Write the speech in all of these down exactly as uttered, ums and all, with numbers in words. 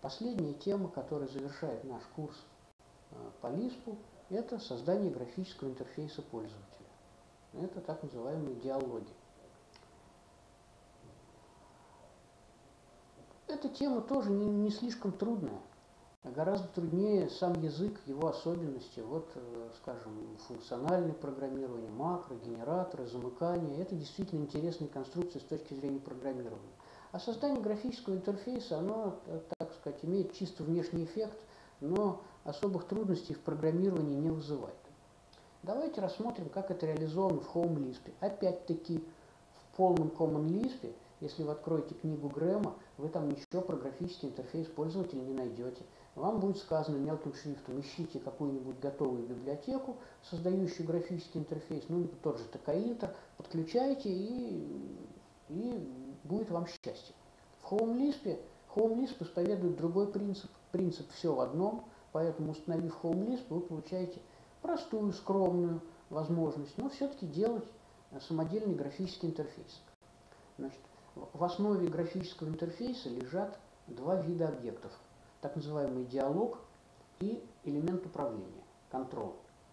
Последняя тема, которая завершает наш курс по лиспу, это создание графического интерфейса пользователя. Это так называемые диалоги. Эта тема тоже не, не слишком трудная. Гораздо труднее сам язык, его особенности. Вот, скажем, функциональное программирование, макро, генераторы, замыкание. Это действительно интересные конструкции с точки зрения программирования. А создание графического интерфейса, оно, так сказать, имеет чисто внешний эффект, но особых трудностей в программировании не вызывает. Давайте рассмотрим, как это реализовано в Home Lisp. Опять-таки, в полном Common Lisp, если вы откроете книгу Грэма, вы там ничего про графический интерфейс пользователя не найдете. Вам будет сказано мелким шрифтом: ищите какую-нибудь готовую библиотеку, создающую графический интерфейс, ну, тот же Tchinter, подключайте, и, и будет вам счастье. В Home Lisp, Home Lisp исповедует другой принцип, принцип «все в одном», поэтому, установив Home Lisp, вы получаете простую, скромную возможность, но все-таки делать самодельный графический интерфейс. Значит, в основе графического интерфейса лежат два вида объектов. Так называемый диалог и элемент управления, control.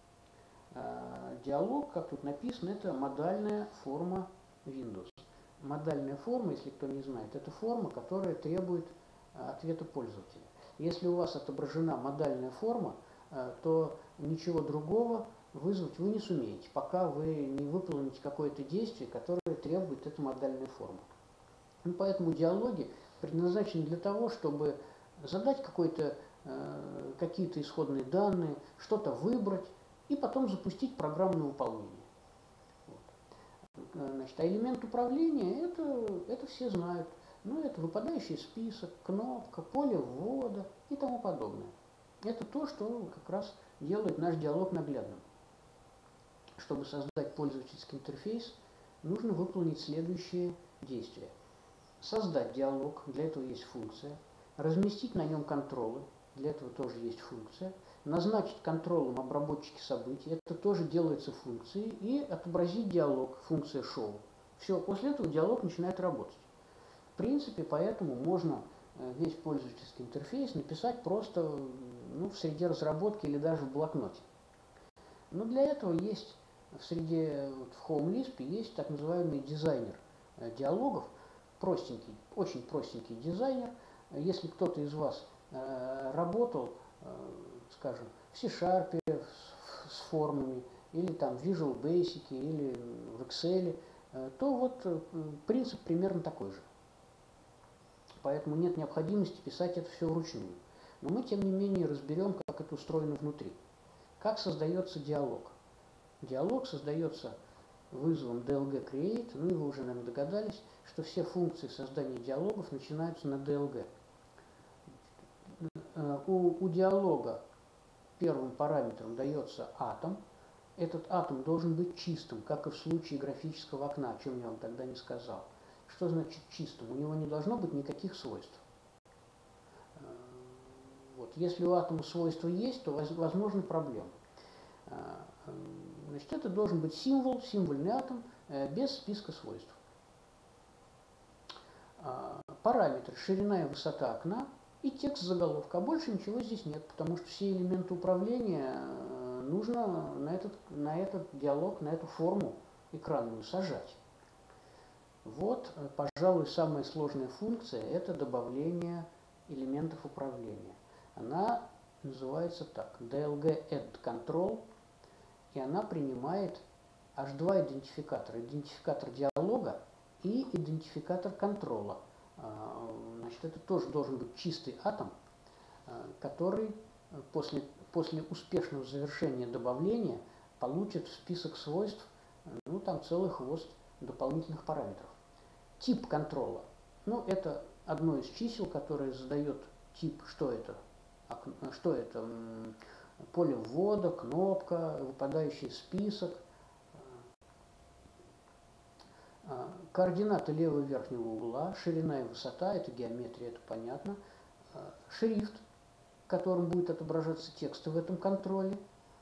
Диалог, как тут написано, это модальная форма Windows. Модальная форма, если кто не знает, это форма, которая требует ответа пользователя. Если у вас отображена модальная форма, то ничего другого вызвать вы не сумеете, пока вы не выполните какое-то действие, которое требует эта модальная форма. И поэтому диалоги предназначены для того, чтобы задать какой-то, э, какие-то исходные данные, что-то выбрать и потом запустить программное выполнение. Вот. Значит, а элемент управления это, это все знают. Ну, это выпадающий список, кнопка, поле ввода и тому подобное. Это то, что как раз делает наш диалог наглядным. Чтобы создать пользовательский интерфейс, нужно выполнить следующие действия. Создать диалог, для этого есть функция. Разместить на нем контролы, для этого тоже есть функция. Назначить контролом обработчики событий, это тоже делается функцией. И отобразить диалог, функция show. Все, после этого диалог начинает работать. В принципе, поэтому можно весь пользовательский интерфейс написать просто, ну, в среде разработки или даже в блокноте. Но для этого есть в среде, в Home Lisp есть так называемый дизайнер диалогов, простенький, очень простенький дизайнер. Если кто-то из вас э, работал, э, скажем, в C-Sharp с формами, или там в Visual Basic, или в Excel, э, то вот э, принцип примерно такой же. Поэтому нет необходимости писать это все вручную. Но мы, тем не менее, разберем, как это устроено внутри. Как создается диалог. Диалог создается вызовом ди эл джи create, ну и вы уже, наверное, догадались, что все функции создания диалогов начинаются на ди эл джи. У, у диалога первым параметром дается атом. Этот атом должен быть чистым, как и в случае графического окна, о чем я вам тогда не сказал. Что значит чистым? У него не должно быть никаких свойств. Вот. Если у атома свойства есть, то возможны проблемы. Значит, это должен быть символ, символьный атом, без списка свойств. Параметры: ширина и высота окна и текст заголовка. А больше ничего здесь нет, потому что все элементы управления нужно на этот, на этот диалог, на эту форму экранную сажать. Вот, пожалуй, самая сложная функция – это добавление элементов управления. Она называется так: ди эл джи add control, и она принимает аж два идентификатора. Идентификатор диалога и идентификатор контрола. Значит, это тоже должен быть чистый атом, который после, после успешного завершения добавления получит в список свойств, ну, там целый хвост дополнительных параметров. Тип контрола. Ну, это одно из чисел, которое задает тип, что это, что это, поле ввода, кнопка, выпадающий список. Координаты левого верхнего угла, ширина и высота, это геометрия, это понятно. Шрифт, которым будет отображаться текст в этом контроле.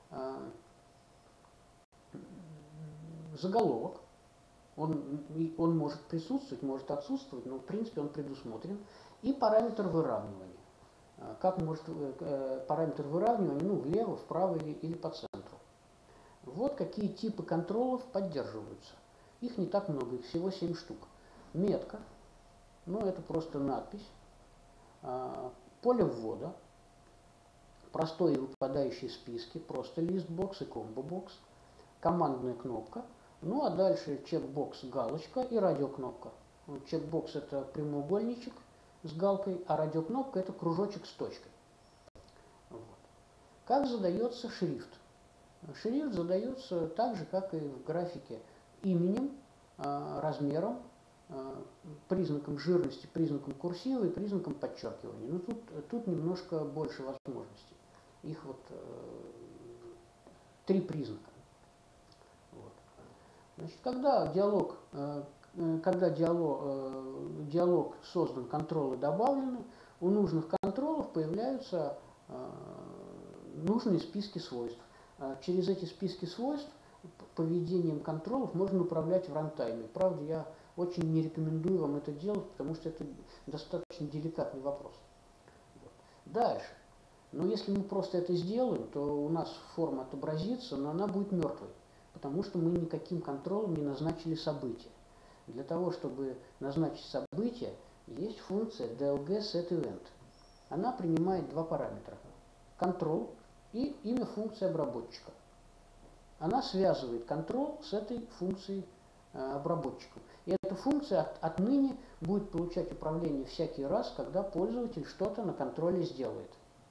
Заголовок. Он, он может присутствовать, может отсутствовать, но в принципе он предусмотрен. И параметр выравнивания. как может параметр выравнивания, ну, влево, вправо или, или по центру. Вот какие типы контролов поддерживаются. Их не так много, их всего семь штук. Метка, ну это просто надпись. Поле ввода, простой и выпадающие списки, просто листбокс и комбо-бокс, командная кнопка, ну а дальше чекбокс, галочка и радиокнопка. Чекбокс это прямоугольничек с галкой, а радиокнопка это кружочек с точкой. Вот. Как задается шрифт? Шрифт задается так же, как и в графике, именем, размером, признаком жирности, признаком курсива и признаком подчеркивания. Но тут, тут немножко больше возможностей. Их вот э, три признака. Вот. Значит, когда диалог, э, когда диалог, э, диалог создан, контролы добавлены, у нужных контролов появляются э, нужные списки свойств. Через эти списки свойств поведением контролов можно управлять в рантайме. Правда, я очень не рекомендую вам это делать, потому что это достаточно деликатный вопрос. Вот. Дальше. Но если мы просто это сделаем, то у нас форма отобразится, но она будет мертвой, потому что мы никаким контролом не назначили событие. Для того, чтобы назначить событие, есть функция ди эл джи setEvent. Она принимает два параметра. Control и имя функции обработчика. Она связывает контрол с этой функцией э, обработчика. И эта функция от, отныне будет получать управление всякий раз, когда пользователь что-то на контроле сделает.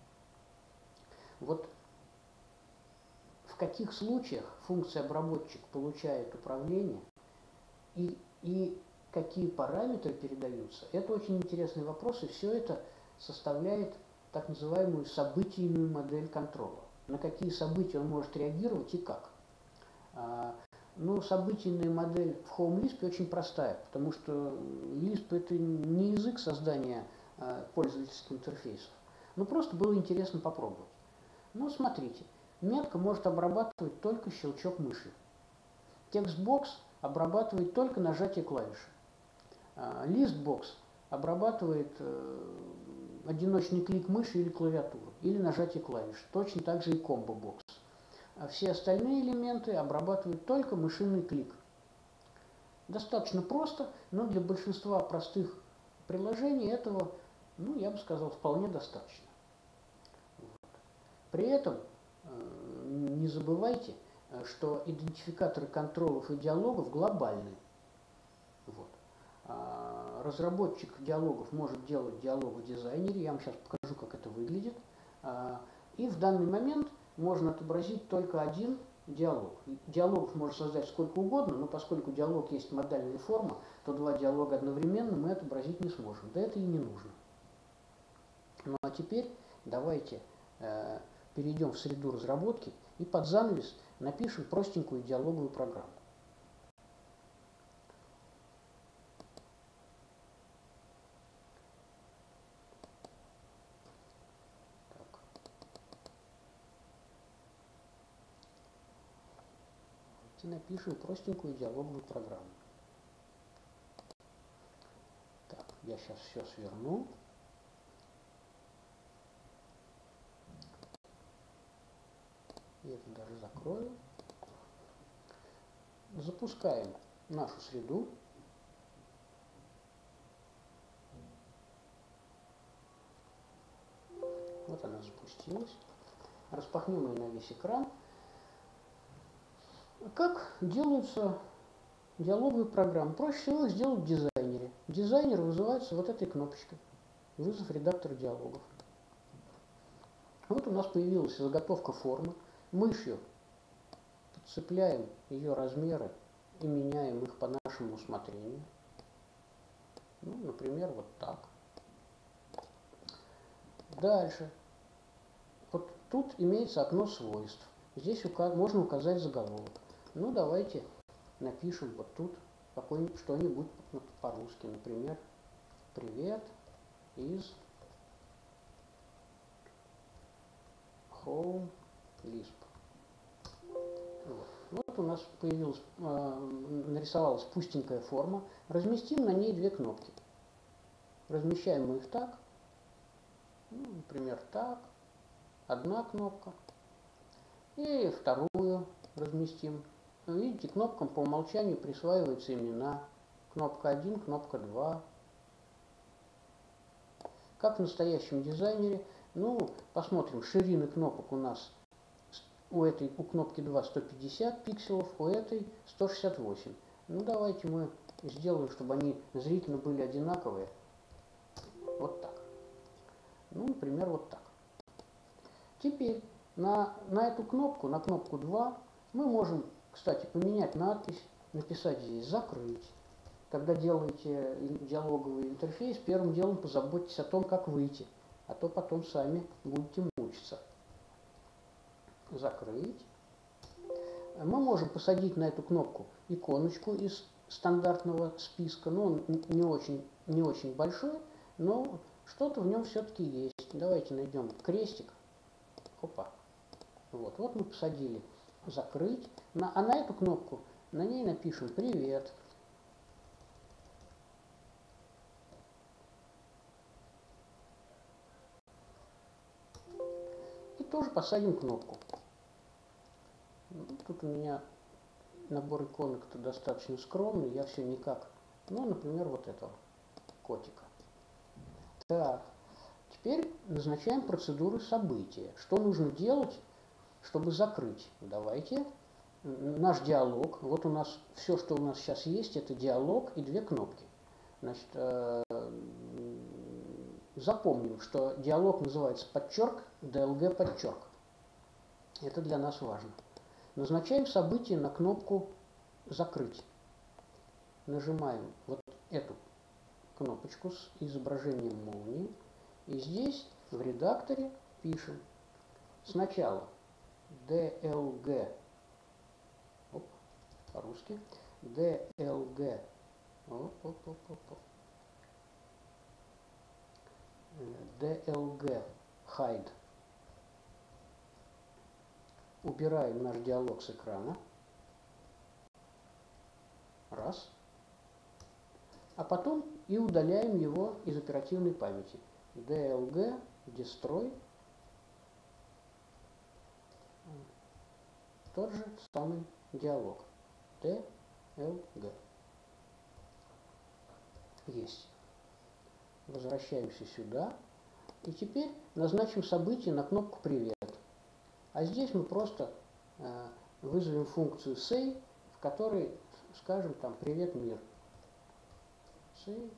Вот в каких случаях функция обработчик получает управление и, и какие параметры передаются, это очень интересный вопрос, и все это составляет так называемую событийную модель контрола. На какие события он может реагировать и как. Ну, событийная модель в Home-Lisp очень простая, потому что Lisp это не язык создания пользовательских интерфейсов. Но просто было интересно попробовать. Ну, смотрите, метка может обрабатывать только щелчок мыши. Текстбокс обрабатывает только нажатие клавиши. Листбокс обрабатывает одиночный клик мыши или клавиатуры, или нажатие клавиш. Точно так же и комбо-бокс. А все остальные элементы обрабатывают только мышиный клик. Достаточно просто, но для большинства простых приложений этого, ну, я бы сказал, вполне достаточно. Вот. При этом э, не забывайте, что идентификаторы контролов и диалогов глобальны. Вот. Разработчик диалогов может делать диалог в дизайнере. Я вам сейчас покажу, как это выглядит. И в данный момент можно отобразить только один диалог. Диалогов можно создать сколько угодно, но поскольку диалог есть модальная форма, то два диалога одновременно мы отобразить не сможем. Да это и не нужно. Ну а теперь давайте э, перейдем в среду разработки и под занавес напишем простенькую диалоговую программу. И напишем простенькую диалоговую программу. Так, я сейчас все сверну. И это даже закрою. Запускаем нашу среду. Вот она запустилась. Распахнем ее на весь экран. Как делаются диалоговые программы? Проще всего их сделать в дизайнере. Дизайнер вызывается вот этой кнопочкой. Вызов редактора диалогов. Вот у нас появилась заготовка формы. Мышью подцепляем ее размеры и меняем их по нашему усмотрению. Ну, например, вот так. Дальше. Вот тут имеется окно свойств. Здесь можно указать заголовок. Ну, давайте напишем вот тут что-нибудь по-русски. Например, привет из Home-Lisp. Вот. Вот у нас появилась, э, нарисовалась пустенькая форма. Разместим на ней две кнопки. Размещаем мы их так. Ну, например, так. Одна кнопка. И вторую разместим. Видите, кнопкам по умолчанию присваиваются имена. Кнопка один, кнопка два. Как в настоящем дизайнере. Ну, посмотрим, ширины кнопок у нас у этой, у кнопки два сто пятьдесят пикселов, у этой сто шестьдесят восемь. Ну, давайте мы сделаем, чтобы они зрительно были одинаковые. Вот так. Ну, например, вот так. Теперь на, на эту кнопку, на кнопку два, мы можем, кстати, поменять надпись, написать здесь «Закрыть». Когда делаете диалоговый интерфейс, первым делом позаботьтесь о том, как выйти, а то потом сами будете мучиться. Закрыть. Мы можем посадить на эту кнопку иконочку из стандартного списка, но он не очень, не очень большой, но что-то в нем все-таки есть. Давайте найдем крестик. Опа. Вот, вот мы посадили «Закрыть». На, а на эту кнопку, на ней напишем «Привет». И тоже посадим кнопку. Тут у меня набор иконок-то достаточно скромный, я все никак. Ну, например, вот этого котика. Так, теперь назначаем процедуру события. Что нужно делать, чтобы закрыть? Давайте. Наш диалог. Вот у нас все, что у нас сейчас есть, это диалог и две кнопки. Значит, э, запомним, что диалог называется подчерк, ди эл джи подчерк. Это для нас важно. Назначаем событие на кнопку «Закрыть». Нажимаем вот эту кнопочку с изображением молнии. И здесь в редакторе пишем сначала ди эл джи, оп, по-русски, ди эл джи, оп, оп, оп, оп, оп, ди эл джи hide. Убираем наш диалог с экрана. Раз. А потом и удаляем его из оперативной памяти. ди эл джи destroy. Тот же самый диалог. ди эл джи. Есть. Возвращаемся сюда. И теперь назначим событие на кнопку «Привет». А здесь мы просто э, вызовем функцию say, в которой скажем там «Привет, мир». Say,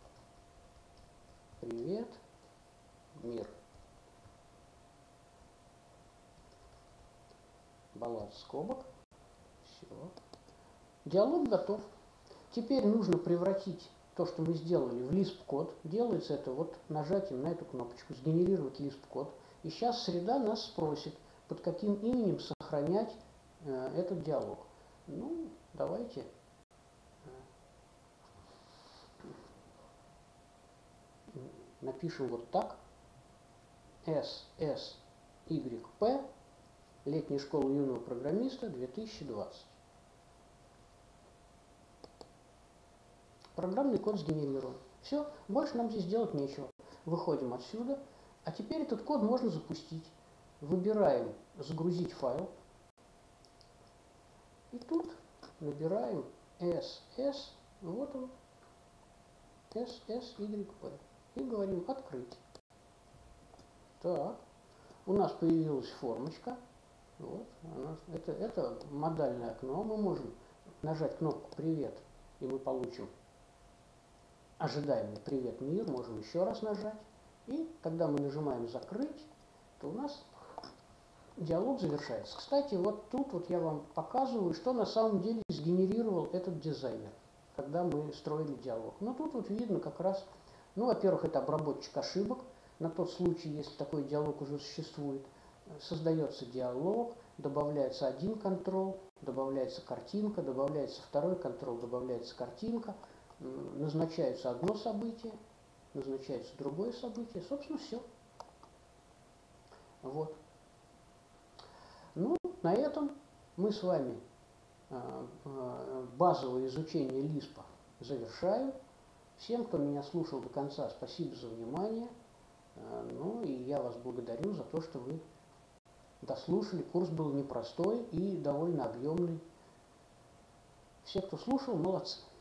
«Привет, мир». Баланс скобок. Все. Диалог готов. Теперь нужно превратить то, что мы сделали, в лисп-код. Делается это вот нажатием на эту кнопочку «Сгенерировать лисп-код». И сейчас среда нас спросит, под каким именем сохранять э, этот диалог. Ну, давайте э, напишем вот так. эс эс игрек пи, Летняя школа юного программиста, две тысячи двадцать. Программный код сгенерирован. Все, больше нам здесь делать нечего. Выходим отсюда. А теперь этот код можно запустить. Выбираем «Загрузить файл». И тут набираем эс эс, вот он, эс эс игрек пи. И говорим «Открыть». Так, у нас появилась формочка. Вот, она, это, это модальное окно. Мы можем нажать кнопку «Привет», и мы получим ожидаемый «Привет, мир». Можем еще раз нажать. И когда мы нажимаем «Закрыть», то у нас диалог завершается. Кстати, вот тут вот я вам показываю, что на самом деле сгенерировал этот дизайнер, когда мы строили диалог. Но тут вот видно как раз, ну, во-первых, это обработчик ошибок, на тот случай, если такой диалог уже существует. Создается диалог, добавляется один контрол, добавляется картинка, добавляется второй контрол, добавляется картинка, назначается одно событие, назначается другое событие, собственно, все. Вот. Ну, на этом мы с вами базовое изучение лиспа завершаем. Всем, кто меня слушал до конца, спасибо за внимание. Ну и я вас благодарю за то, что вы дослушали. Курс был непростой и довольно объемный. Все, кто слушал, молодцы.